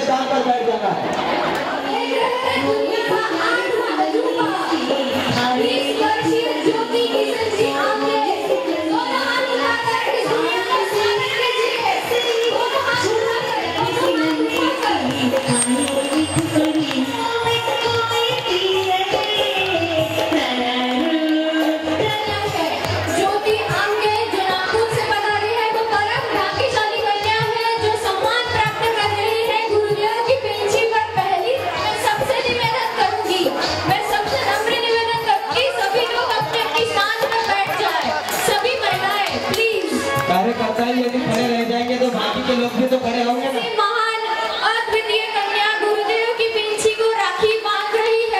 स्थान पर बैठ जाना है। कार्यकर्ता ही यदि खड़े रह जाएंगे तो बाकी के लोग भी तो खड़े होंगे ना। महान अद्वितीय कन्या गुरुदेव की पिंची को राखी बांध रही है।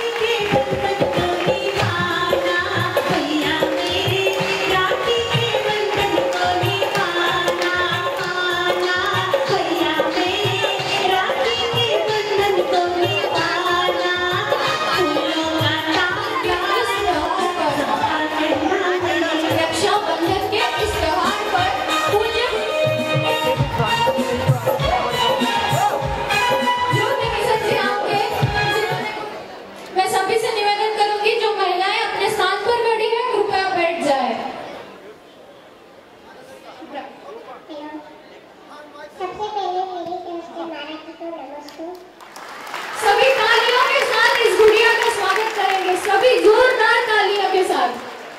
सभी तालियों के साथ इस गुड़िया का स्वागत करेंगे, सभी जोरदार तालियों के साथ।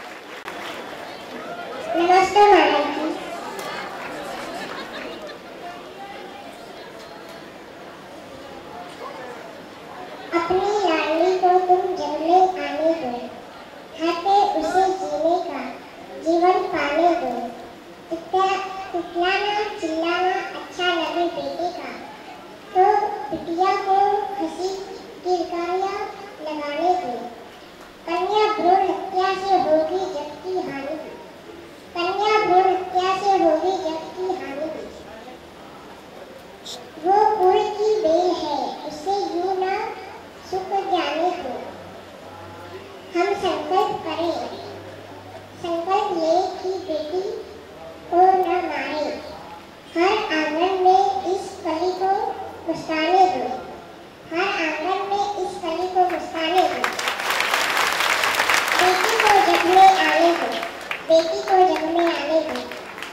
नमस्ते मैडम जी। अपनी लाडली को तुम जंगले आने दो, खाते उसे जीने का जीवन पाने दो। चिल्लाना चिल्लाना अच्छा लगे बेटे का, तो बिटिया को हंसी किरकारियां लगाने दो। कन्या भ्रूण हत्या से होगी जग की हानि, कन्या भ्रूण हत्या से होगी जग की हानि। वो कुल की बेल है, उसे यूं ना सुख जाने दो। हम संकल्प करें, संकल्प ले कि बेटी को न मारे। हर आंगन में इस कली को मुस्काने दो, हर आंगन में इस कली को मुस्काने दो। बेटी को जग में आने दो, बेटी को जग में आने दो।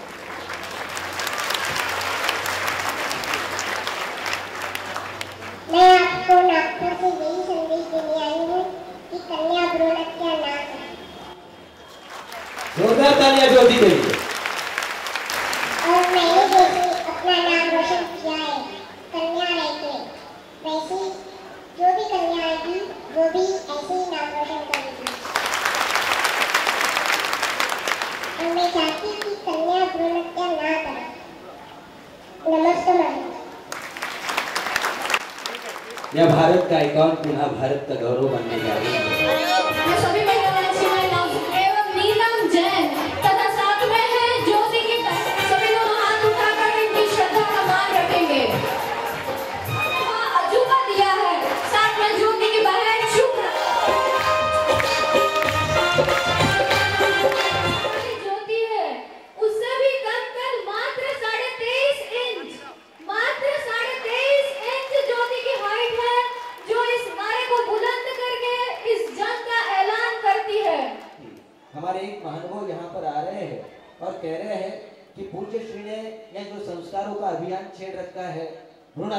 मैं आपको नागपुर से यही संदेश देने आई हूँ कि कन्या भ्रूण हत्या ना करें। जोरदार तालियां ज्योति के लिए। और मैंने जैसे अपना नाम रोशन किया है कन्या रहकर, वैसे जो भी कन्या आएगी वो भी ऐसे ही नाम रोशन करेगी। और मैं चाहती कि कन्या भ्रूण हत्या ना करें। नमस्ते मैडम। यह भारत का आइकॉन पुनः भारत का गौरव बनने जा रही है। मैं सभी महिलाओं एवं नीलम जैन तथा साथ में है ज्योति की सभी लोग हाथ उठाकर इनकी श्रद्धा का मान रखेंगे। अजूबा दिया है, साथ में ज्योति की बहन शुक्र। ज्योति है उससे भी कम कर मात्र 23.5 इंच, मात्र 23.5 इंच ज्योति की हाइट है, जो इस नारे को बुलंद करके इस जंग का ऐलान करती है। हमारे एक महानुभाव यहाँ पर आ रहे हैं और कह रहे हैं कि पूज्य श्री ने यह जो संस्कारों का अभियान छेड़ रखा है,